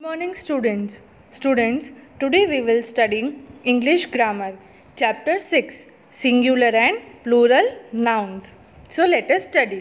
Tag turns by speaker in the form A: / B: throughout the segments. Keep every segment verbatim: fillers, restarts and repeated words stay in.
A: Morning students. Students, today we will study English grammar, chapter six, singular and plural nouns. So let us study.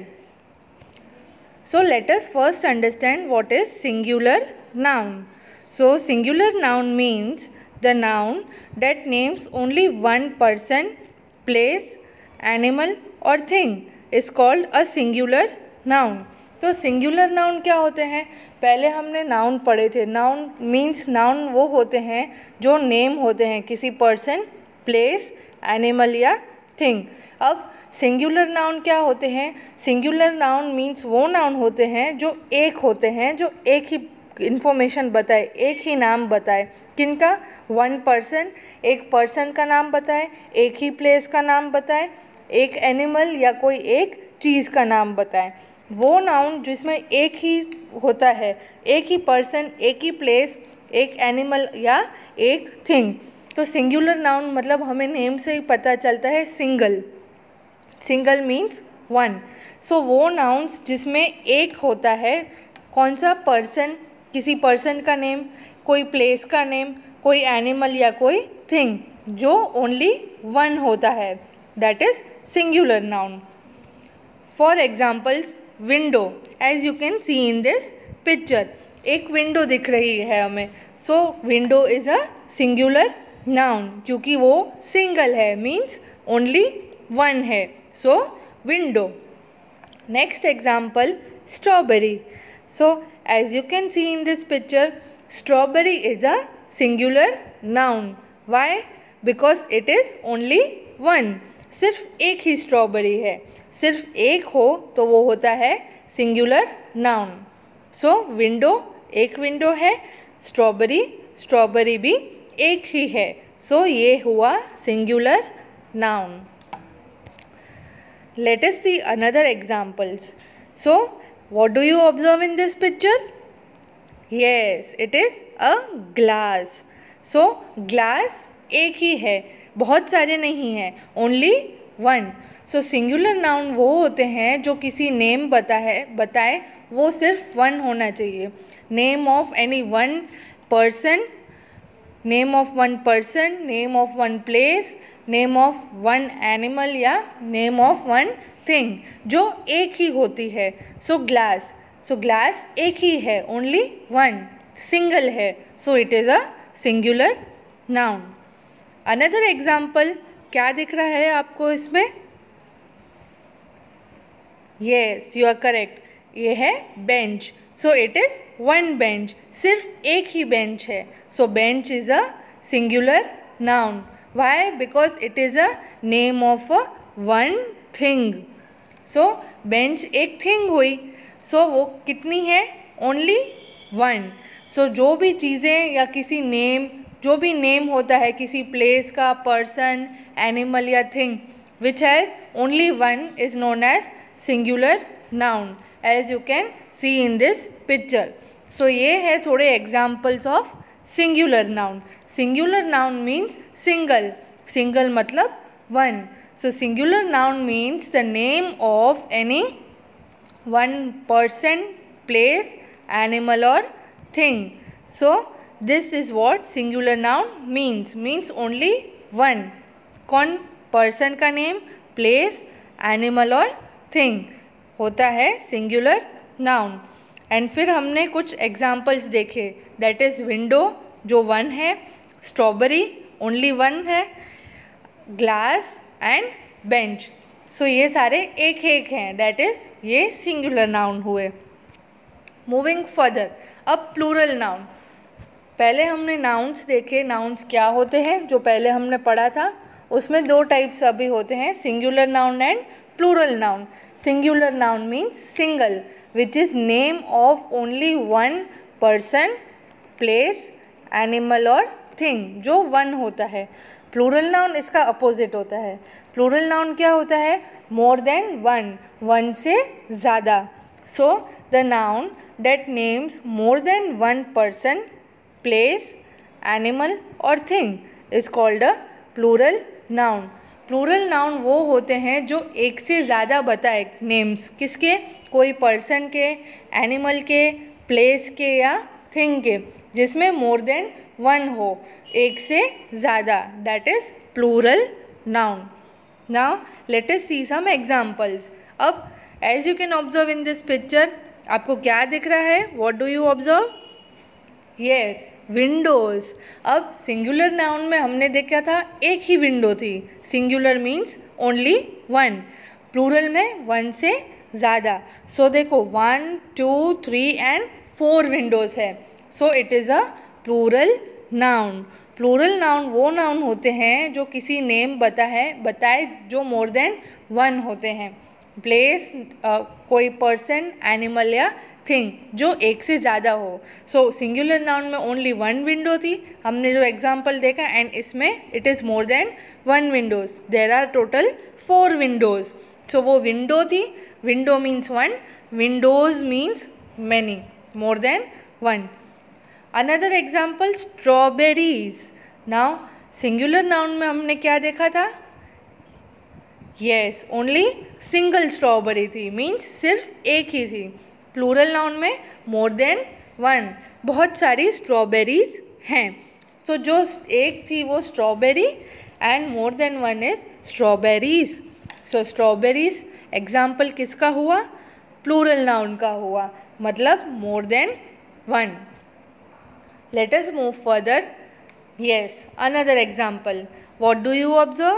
A: So let us first understand what is singular noun. So singular noun means the noun that names only one person, place, animal or thing is called a singular noun. तो singular noun क्या होते हैं? पहले हमने noun पढ़े थे. Noun means noun वो होते हैं जो नेम होते हैं किसी पर्सन, प्लेस, एनिमल या थिंग. अब सिंगुलर नाउन क्या होते हैं? सिंगुलर नाउन मीन्स वो नाउन होते हैं जो एक होते हैं, जो एक ही इन्फॉर्मेशन बताए, एक ही नाम बताए. किनका? वन पर्सन, एक पर्सन का नाम बताए, एक ही प्लेस का नाम बताए, एक एनिमल या कोई एक चीज़ का नाम बताए. वो नाउन जिसमें एक ही होता है, एक ही पर्सन, एक ही प्लेस, एक एनिमल या एक थिंग. तो सिंगुलर नाउन मतलब हमें नेम से ही पता चलता है single. Single means one. So वो नाउन्स जिसमें एक होता है. कौन सा? पर्सन, किसी पर्सन का नेम, कोई प्लेस का नेम, कोई एनिमल या कोई थिंग, जो ओनली वन होता है, that is singular noun. For examples, window. As you can see in this picture, एक विंडो दिख रही है हमें. So window is a singular noun क्योंकि वो सिंगल है, मीन्स ओनली वन है. So window. Next example, strawberry. So as you can see in this picture, strawberry is a singular noun. Why? Because it is only one. सिर्फ एक ही strawberry है. सिर्फ एक हो तो वो होता है सिंगुलर नाउन. सो विंडो एक विंडो है, स्ट्रॉबेरी स्ट्रॉबेरी भी एक ही है. सो so, ये हुआ singular noun. Let us see another examples. So what do you observe in this picture? Yes, it is a glass. So glass एक ही है, बहुत सारे नहीं हैं, only one. So singular noun वो होते हैं जो किसी नेम बता है बताए वो सिर्फ वन होना चाहिए. Name of any one person, name of one person, name of one place, name of one animal या नेम ऑफ वन थिंग, जो एक ही होती है. सो ग्लास. सो ग्लास एक ही है, ओनली वन, सिंगल है. So it is a singular noun. Another example, क्या दिख रहा है आपको इसमें? Yes, you are correct. ये है bench. So it is one bench. सिर्फ एक ही बेंच है. So bench is a singular noun. Why? Because it is a name of a one thing. So bench एक थिंग हुई. सो so, वो कितनी है? Only one. सो जो भी चीज़ें या किसी नेम, जो भी नेम होता है किसी प्लेस का, पर्सन, एनिमल या thing, which has only one is known as singular noun, as you can see in this picture. So ये है थोड़े examples of singular noun. Singular noun means single. Single मतलब one. So singular noun means the name of any one person, place, animal और thing. So this is what singular noun means. Means only one. कौन? Person का name, place, animal और thing होता है singular noun. And फिर हमने कुछ examples देखे, दैट इज़ विंडो जो वन है, स्ट्रॉबेरी ओनली वन है, ग्लास एंड बेंच. सो ये सारे एक एक हैं, दैट इज़ ये सिंगुलर नाउन हुए. मूविंग फर्दर, अब प्लूरल नाउन. पहले हमने नाउन्स देखे. नाउन्स क्या होते हैं जो पहले हमने पढ़ा था, उसमें दो टाइप्स अभी होते हैं, singular noun and plural noun. Singular noun means single, which is name of only one person, place, animal और थिंग, जो वन होता है. प्लूरल नाउन इसका अपोजिट होता है. प्लूरल नाउन क्या होता है? मोर देन वन, वन से ज़्यादा. So the noun that names more than one person, place, animal और thing is called a plural noun. Plural noun वो होते हैं जो एक से ज़्यादा बताए नेम्स. किसके? कोई पर्सन के, एनिमल के, प्लेस के या थिंग के. जिसमें मोर देन वन हो, एक से ज़्यादा, that is plural noun. Now let us see some examples. अब as you can observe in this picture, आपको क्या दिख रहा है? What do you observe? Yes, windows. अब सिंगुलर नाउन में हमने देखा था एक ही विंडो थी. Singular means only one, plural में वन से ज़्यादा. सो so, देखो one two three and four windows है. So it is a plural noun. Plural noun वो नाउन होते हैं जो किसी नेम बता है बताए जो मोर देन वन होते हैं. प्लेस, uh, कोई पर्सन, एनिमल या थिंग जो एक से ज़्यादा हो. सो सिंगुलर नाउन में ओनली वन विंडो थी, हमने जो एग्जांपल देखा, एंड इसमें it is more than one windows. There are total four windows. So वो विंडो थी, window means one, windows means many, more than one. Another example, strawberries. Now singular noun में हमने क्या देखा था? यस, ओनली सिंगल स्ट्रॉबेरी थी, means सिर्फ एक ही थी. प्लूरल नाउन में मोर देन वन, बहुत सारी स्ट्रॉबेरीज हैं. सो so, जो एक थी वो strawberry and more than one is strawberries. So strawberries example किसका हुआ? प्लूरल नाउन का हुआ, मतलब more than one. Let us move further. Yes, another example. What do you observe?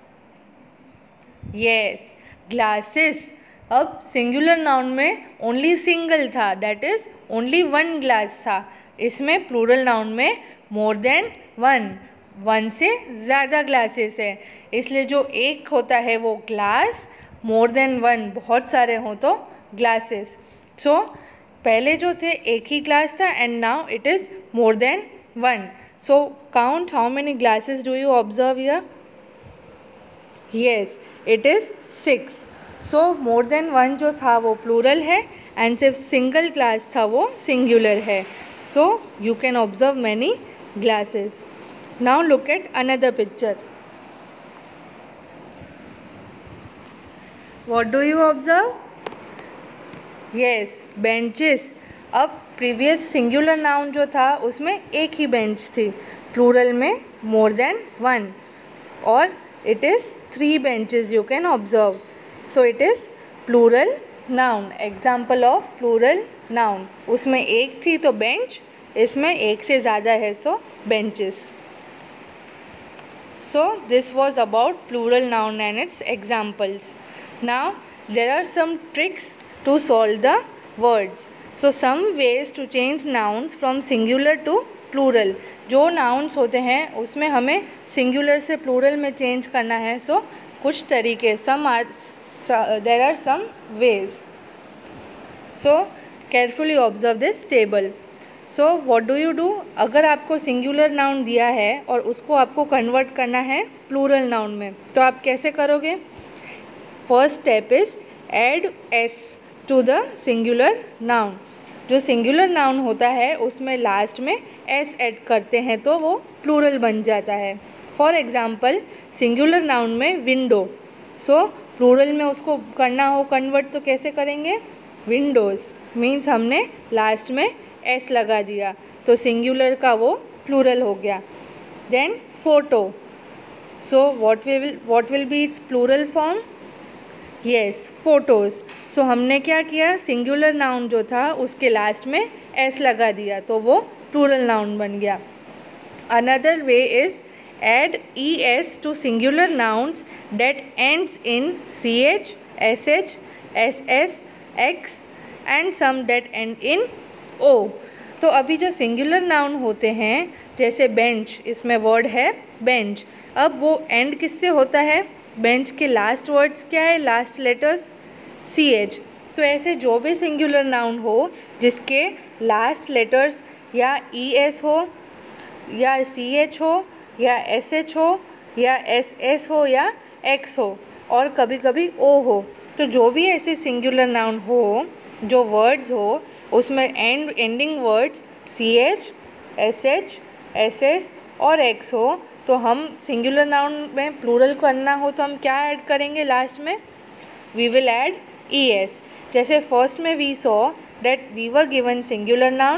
A: Yes, glasses. अब सिंगुलर नाउन में ओनली सिंगल था, that is only one glass था. इसमें प्लूरल नाउन में मोर देन वन, वन से ज़्यादा glasses है. इसलिए जो एक होता है वो ग्लास, मोर देन वन बहुत सारे हो तो ग्लासेस. सो so, पहले जो थे एक ही ग्लास था and now it is more than one. So count how many glasses do you observe here? Yes, it is six. So more than one जो था वो प्लूरल है एंड सिर्फ सिंगल ग्लास था वो सिंगुलर है. So you can observe many glasses. Now look at another picture. What do you observe? Yes, benches. अब previous singular noun जो था उसमें एक ही बेंच थी, प्लूरल में मोर देन वन, और it is three benches you can observe. So it is plural noun. Example of plural noun. उसमें एक थी तो bench, इसमें एक से ज़्यादा है तो benches. So this was about plural noun and its examples. Now there are some tricks to solve the words. So some ways to change nouns from singular to plural. जो नाउन्स होते हैं उसमें हमें सिंगुलर से plural में change करना है. So so, कुछ तरीके, some are there are some ways. So carefully observe this table. So what do you do? अगर आपको सिंगुलर नाउन दिया है और उसको आपको कन्वर्ट करना है प्लूरल नाउन में, तो आप कैसे करोगे? First step is add S to the singular noun. जो सिंगुलर नाउन होता है उसमें लास्ट में एस ऐड करते हैं तो वो प्लूरल बन जाता है. फॉर एग्जांपल सिंगुलर नाउन में विंडो, सो प्लूरल में उसको करना हो कन्वर्ट तो कैसे करेंगे? विंडोज़, मीन्स हमने लास्ट में एस लगा दिया तो सिंगुलर का वो प्लूरल हो गया. Then photo. So what will what will be its plural form? Yes, photos. So हमने क्या किया? सिंगुलर नाउन जो था उसके लास्ट में एस लगा दिया तो वो प्लूरल नाउन बन गया. Another way is add es to singular nouns that ends in ch, sh, ss, x and some that end in o. तो अभी जो सिंगुलर नाउन होते हैं जैसे बेंच, इसमें वर्ड है बेंच. अब वो एंड किससे होता है? बेंच के लास्ट वर्ड्स क्या है? Last letters C H. तो ऐसे जो भी सिंगुलर नाउन हो जिसके लास्ट लेटर्स या ई एस हो या सी एच हो या एस एच हो या एस एस हो या एक्स हो और कभी कभी ओ हो, तो जो भी ऐसे सिंगुलर नाउन हो जो वर्ड्स हो उसमें end ending words C H, S H, S S और एक्स हो, तो हम सिंगुलर नाउन में प्लूरल करना हो तो हम क्या ऐड करेंगे लास्ट में? We will add E S. जैसे फर्स्ट में we saw that we were given singular noun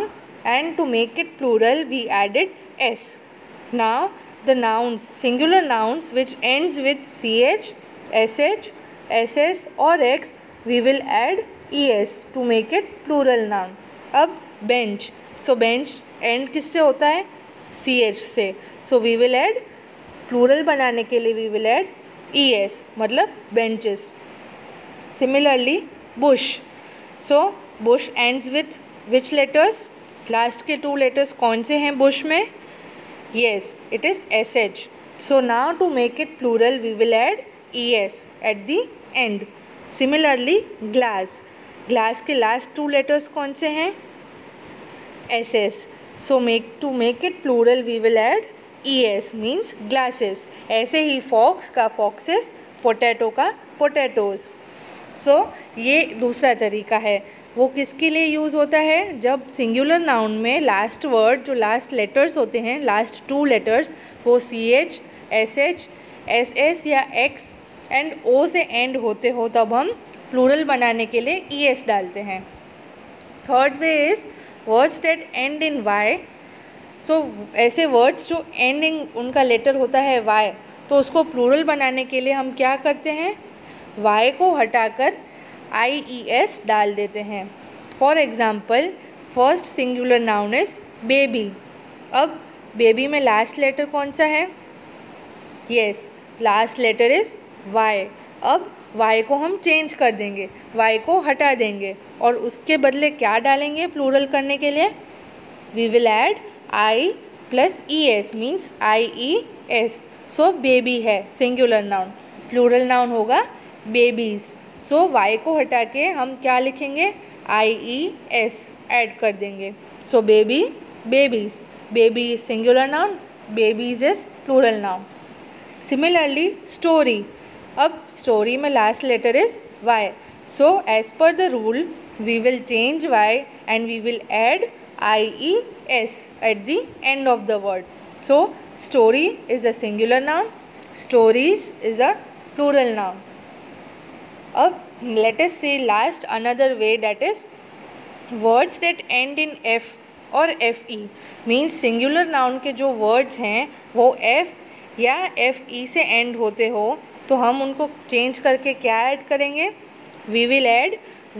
A: and to make it plural we added s. Now the nouns, singular nouns which ends with ch, sh, ss or x, we will add es to make it plural noun. अब bench, so bench end किससे होता है? ch से, so we will add plural बनाने के लिए we will add es, मतलब benches. Similarly bush, so bush ends with which letters? Last के टू लेटर्स कौन से हैं bush में? Yes, it is sh. So now to make it plural we will add es at the end. Similarly glass, glass के last two letters कौन से हैं? ss. So make to make it plural we will add es, means glasses. ऐसे ही fox का foxes, potato का potatoes. सो so, ये दूसरा तरीका है. वो किसके लिए यूज़ होता है? जब सिंगुलर नाउन में लास्ट वर्ड, जो लास्ट लेटर्स होते हैं, लास्ट टू लेटर्स, वो C H, S H, S S या एक्स एंड ओ से एंड होते हो, तब हम प्लूरल बनाने के लिए ई एस डालते हैं. Third way is words that end in Y. So ऐसे वर्ड्स जो एंडिंग उनका लेटर होता है वाई, तो उसको प्लूरल बनाने के लिए हम क्या करते हैं? वाई को हटाकर आई ई एस डाल देते हैं. For example first singular noun is baby. अब बेबी में लास्ट लेटर कौन सा है? Yes, last letter is Y. अब वाई को हम चेंज कर देंगे, वाई को हटा देंगे और उसके बदले क्या डालेंगे प्लूरल करने के लिए? We will add I plus E S, means I E S. So baby है सिंगुलर नाउन, प्लूरल नाउन होगा बेबीज़. सो वाई को हटा के हम क्या लिखेंगे? आई ई एस ऐड कर देंगे. So baby, babies. Baby is singular noun, babies is plural noun. Similarly story. अब स्टोरी में last letter is Y. So as per the rule we will change Y and we will add I E S at the end of the word. So story is a singular noun, stories is a plural noun. अब let us say last another way, that is words that end in f और fe, means singular noun के जो words हैं वो f या fe से end होते हो, तो हम उनको change करके क्या add करेंगे? We will add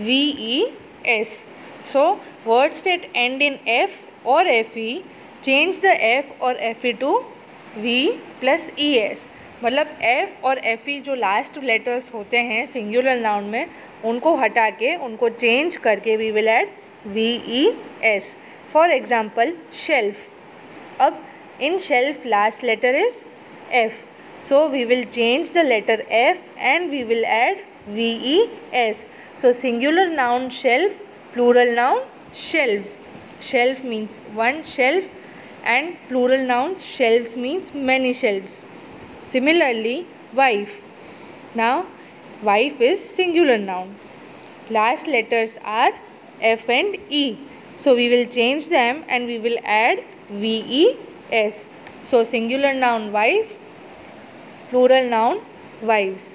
A: ves. So words that end in f or fe, change the f और fe to v plus es. मतलब f और fe जो लास्ट लेटर्स होते हैं सिंगुलर नाउन में, उनको हटा के उनको चेंज करके we will add V E S. For example shelf. अब in shelf last letter is f, so we will change the letter f and we will add ves. So singular noun shelf, plural noun shelves. Shelf means one shelf and plural nouns shelves means many shelves. Similarly wife. Now wife is singular noun. Last letters are f and e, so we will change them and we will add ves. So singular noun wife, plural noun wives.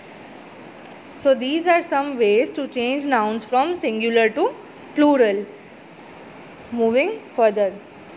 A: So these are some ways to change nouns from singular to plural. Moving further.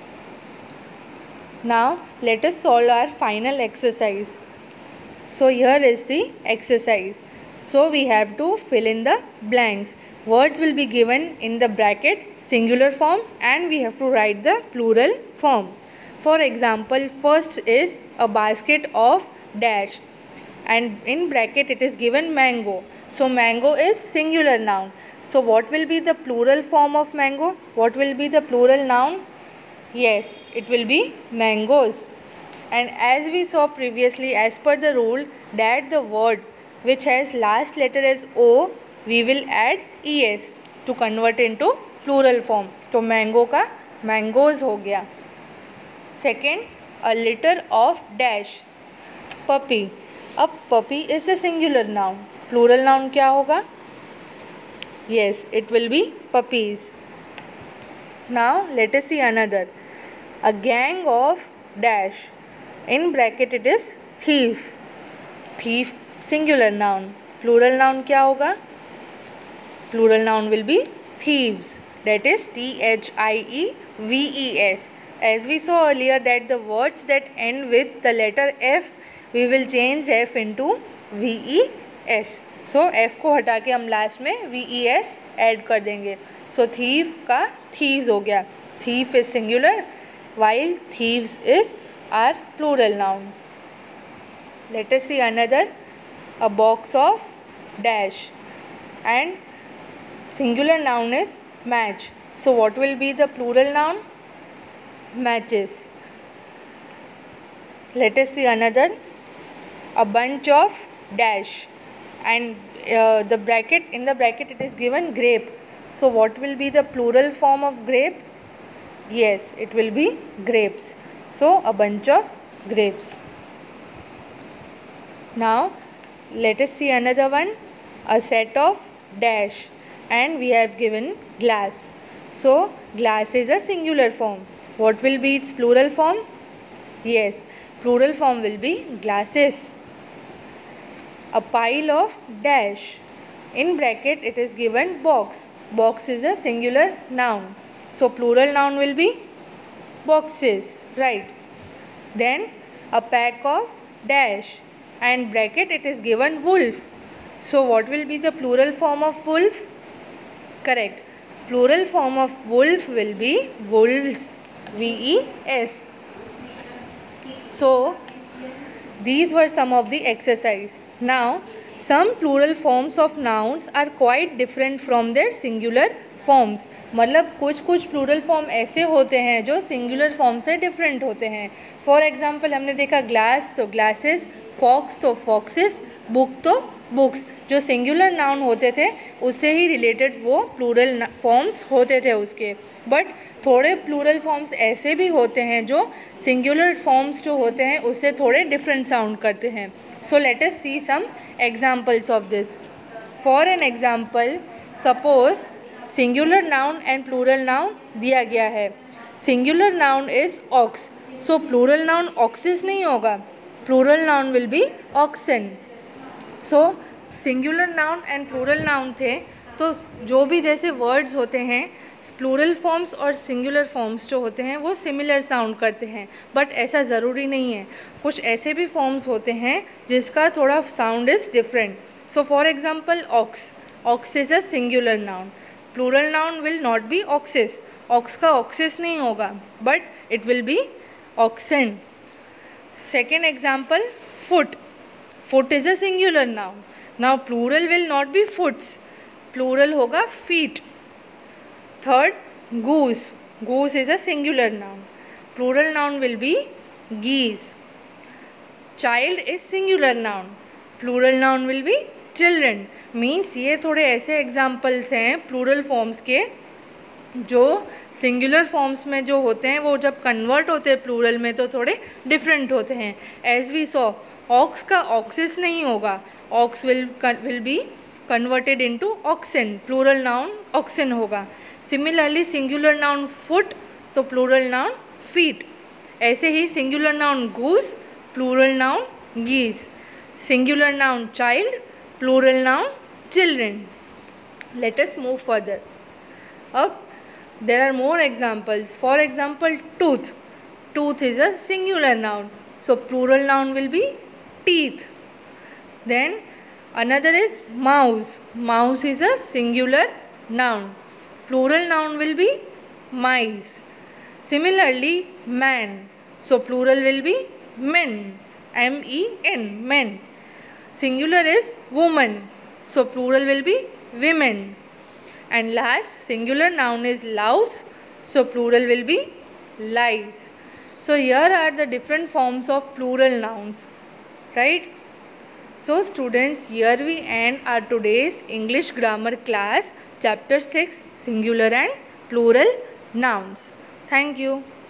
A: Now let us solve our final exercise. So here is the exercise. So we have to fill in the blanks. Words will be given in the bracket singular form and we have to write the plural form. For example, first is a basket of dash and in bracket it is given mango. So mango is singular noun. So what will be the plural form of mango? What will be the plural noun? Yes, it will be mangoes. And as we saw previously, as per the rule that the word which has last letter as O, we will add es to convert into plural form. तो mango का mangoes हो गया. Second, a litter of dash, puppy. अब puppy is a singular noun. Plural noun क्या होगा? Yes, it will be puppies. Now let us see another. A gang of dash. In bracket it is thief. Thief singular noun. Plural noun क्या होगा? Plural noun will be thieves. that is T H I E V E S. As we saw earlier that the words that end with the letter F, we will change F into V E S. So F को हटा के हम last में V E S add कर देंगे. So thief का thieves हो गया. Thief is singular while thieves is are plural nouns. Let us see another. A box of dash, and singular noun is match. So what will be the plural noun? Matches. Let us see another. A bunch of dash, and uh, the bracket, in the bracket it is given grape. So what will be the plural form of grape? Yes, it will be grapes. So a bunch of grapes. Now let us see another one. A set of dash, and we have given glass. So glass is a singular form. What will be its plural form? Yes, plural form will be glasses. A pile of dash, in bracket it is given box. Box is a singular noun. So plural noun will be boxes, right? Then a pack of dash, and bracket it is given wolf. So what will be the plural form of wolf? Correct. Plural form of wolf will be wolves. V E S. So these were some of the exercise. Now some plural forms of nouns are quite different from their singular forms. मतलब कुछ कुछ plural form ऐसे होते हैं जो singular form से different होते हैं. फॉर एग्जांपल हमने देखा ग्लास तो ग्लासेस, फॉक्स तो फॉक्सेस, बुक तो बुक्स. जो सिंगुलर नाउन होते थे उससे ही रिलेटेड वो प्लूरल फॉर्म्स होते थे उसके. बट थोड़े प्लूरल फॉर्म्स ऐसे भी होते हैं जो सिंगुलर फॉर्म्स जो होते हैं उससे थोड़े डिफरेंट साउंड करते हैं. So let us see some examples of this. For an example, suppose singular noun and plural noun दिया गया है. Singular noun is ox, so plural noun oxes नहीं होगा, plural noun will be oxen. So singular noun and plural noun थे तो जो भी जैसे वर्ड्स होते हैं प्लूरल फॉर्म्स और सिंगुलर फॉर्म्स जो होते हैं वो सिमिलर साउंड करते हैं. बट ऐसा ज़रूरी नहीं है, कुछ ऐसे भी फॉर्म्स होते हैं जिसका थोड़ा sound is different. So for example ox, ox is a singular noun. Plural noun will not be oxes, ox का ऑक्सिस नहीं होगा but it will be oxen. Second example foot, foot is a singular noun. Now plural will not be foots, plural होगा feet. Third goose, goose is a singular noun, plural noun will be geese. Child is singular noun, plural noun will be children. Means ये थोड़े ऐसे examples हैं plural forms के जो singular forms में जो होते हैं वो जब कन्वर्ट होते हैं प्लूरल में तो थोड़े डिफरेंट होते हैं. एज वी सॉ ऑक्स का ऑक्सिस नहीं होगा, ox will will be converted into oxen, plural noun oxen होगा. सिमिलरली सिंगुलर नाउन फुट तो प्लूरल नाउन फीट. ऐसे ही singular noun goose, plural noun geese. Singular noun child, plural noun children. Let us move further. Up there are more examples. For example, tooth, tooth is a singular noun, so plural noun will be teeth. Then another is mouse, mouse is a singular noun, plural noun will be mice. Similarly man, so plural will be men, M E N, men. Singular is woman, so plural will be women. And last singular noun is louse, so plural will be lice. So here are the different forms of plural nouns, right? So students, here we end our today's English grammar class, chapter six, singular and plural nouns. Thank you.